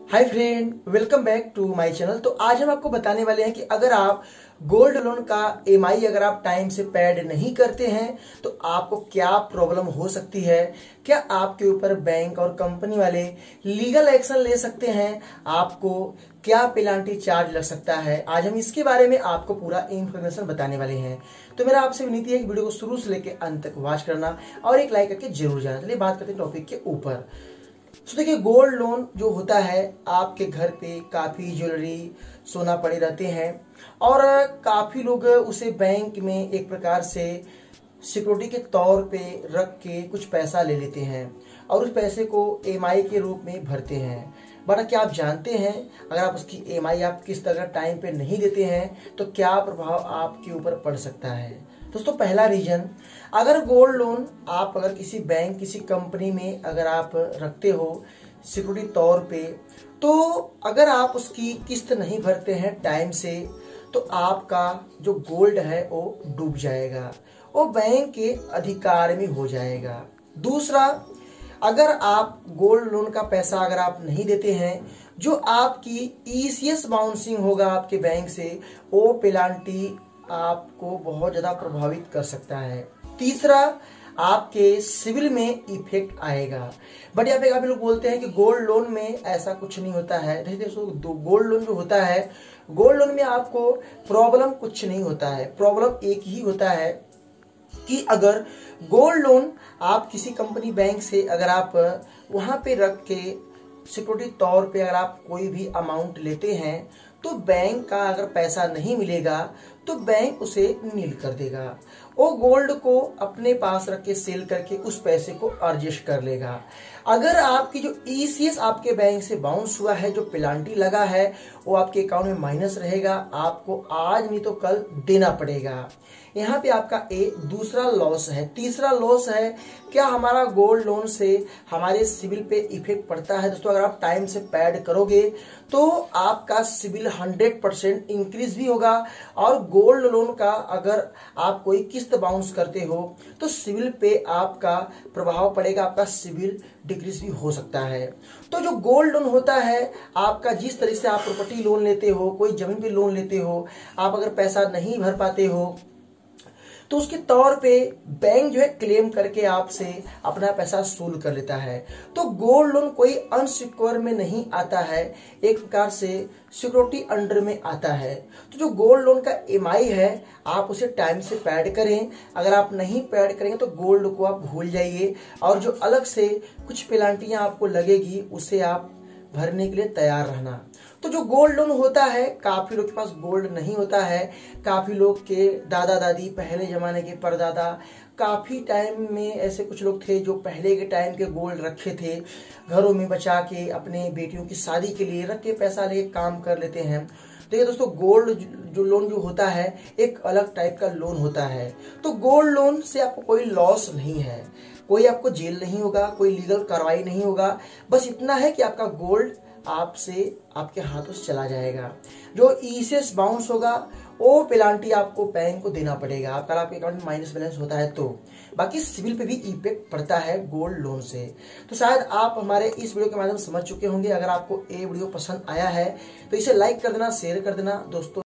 Hi friend, welcome back to my channel. तो आज हम आपको बताने वाले हैं कि अगर आप गोल्ड लोन का ईएमआई अगर आप टाइम से पेड नहीं करते हैं तो आपको क्या प्रॉब्लम हो सकती है। क्या आपके ऊपर बैंक और कंपनी वाले लीगल एक्शन ले सकते हैं, आपको क्या पेनाल्टी चार्ज लग सकता है। आज हम इसके बारे में आपको पूरा इंफॉर्मेशन बताने वाले हैं। तो मेरा आपसे विनती है कि वीडियो को शुरू से लेकर अंत तक वॉच करना और एक लाइक करके जरूर जाना। चलिए बात करते हैं टॉपिक के ऊपर। तो देखिए, गोल्ड लोन जो होता है, आपके घर पे काफी ज्वेलरी सोना पड़े रहते हैं और काफी लोग उसे बैंक में एक प्रकार से सिक्योरिटी के तौर पे रख के कुछ पैसा ले लेते हैं और उस पैसे को ईएमआई के रूप में भरते हैं। बट क्या आप जानते हैं, अगर आप उसकी ईएमआई आप किस तरह टाइम पे नहीं देते हैं तो क्या प्रभाव आपके ऊपर पड़ सकता है। दोस्तों, पहला रीजन, अगर गोल्ड लोन आप अगर किसी बैंक किसी कंपनी में अगर आप रखते हो सिक्योरिटी तौर पे, तो अगर आप उसकी किस्त नहीं भरते हैं टाइम से तो आपका जो गोल्ड है वो डूब जाएगा, वो बैंक के अधिकार में हो जाएगा। दूसरा, अगर आप गोल्ड लोन का पैसा अगर आप नहीं देते हैं, जो आपकी ईसीएस बाउंसिंग होगा आपके बैंक से, वो पेनाल्टी आपको बहुत ज्यादा प्रभावित कर सकता है। तीसरा, आपके सिविल में इफेक्ट आएगा। बट यहाँ पे काफी लोग बोलते हैं कि गोल्ड लोन में ऐसा कुछ नहीं होता है। गोल्ड लोन जो होता है, गोल्ड लोन में आपको प्रॉब्लम कुछ नहीं होता है। प्रॉब्लम एक ही होता है कि अगर गोल्ड लोन आप किसी कंपनी बैंक से अगर आप वहां पे रख के सिक्योरिटी तौर पे अगर आप कोई भी अमाउंट लेते हैं तो बैंक का अगर पैसा नहीं मिलेगा तो बैंक उसे नील कर देगा। वो गोल्ड को अपने पास रख के सेल करके उस पैसे को एडजस्ट कर लेगा। अगर आपकी जो ईसीएस आपके बैंक से बाउंस हुआ है, जो पेनाल्टी लगा है, वो आपके अकाउंट में माइनस रहेगा, आपको आज नहीं तो कल देना पड़ेगा। यहाँ पे आपका दूसरा लॉस है। तीसरा लॉस है, क्या हमारा गोल्ड लोन से हमारे सिविल पे इफेक्ट पड़ता है। दोस्तों, अगर आप टाइम से पेड करोगे तो आपका सिविल 100% इंक्रीज भी होगा और गोल्ड लोन का अगर आप कोई किस्त बाउंस करते हो तो सिविल पे आपका प्रभाव पड़ेगा, आपका सिविल डिक्रीज भी हो सकता है। तो जो गोल्ड लोन होता है, आपका जिस तरह से आप प्रॉपर्टी लोन लेते हो, कोई जमीन पे लोन लेते हो, आप अगर पैसा नहीं भर पाते हो तो उसके तौर पे बैंक जो है क्लेम करके आपसे अपना पैसा वसूल कर लेता है। तो गोल्ड लोन कोई अनसिक्योर में नहीं आता है, एक प्रकार से सिक्योरिटी अंडर में आता है। तो जो गोल्ड लोन का ईएमआई है, आप उसे टाइम से पेड करें। अगर आप नहीं पेड करेंगे तो गोल्ड को आप भूल जाइए और जो अलग से कुछ पेनाल्टियां आपको लगेगी उसे आप भरने के लिए तैयार रहना। तो जो गोल्ड लोन होता है, काफी लोग के पास गोल्ड नहीं होता है। काफी लोग के दादा दादी, पहले जमाने के परदादा, काफी टाइम में ऐसे कुछ लोग थे जो पहले के टाइम के गोल्ड रखे थे, घरों में बचा के अपने बेटियों की शादी के लिए रख के पैसा लेके काम कर लेते हैं। देखिए दोस्तों, गोल्ड जो लोन जो होता है एक अलग टाइप का लोन होता है। तो गोल्ड लोन से आपको कोई लॉस नहीं है, कोई आपको जेल नहीं होगा, कोई लीगल कार्रवाई नहीं होगा। बस इतना है कि आपका गोल्ड आपसे आपके हाथों से चला जाएगा। जो ईसीएस बाउंस होगा वो पेनाल्टी आपको बैंक को देना पड़ेगा, आपका आपके अकाउंट में माइनस बैलेंस होता है तो। बाकी सिविल पे भी इफेक्ट पड़ता है गोल्ड लोन से। तो शायद आप हमारे इस वीडियो के माध्यम से समझ चुके होंगे। अगर आपको ये वीडियो पसंद आया है तो इसे लाइक कर देना, शेयर कर देना दोस्तों।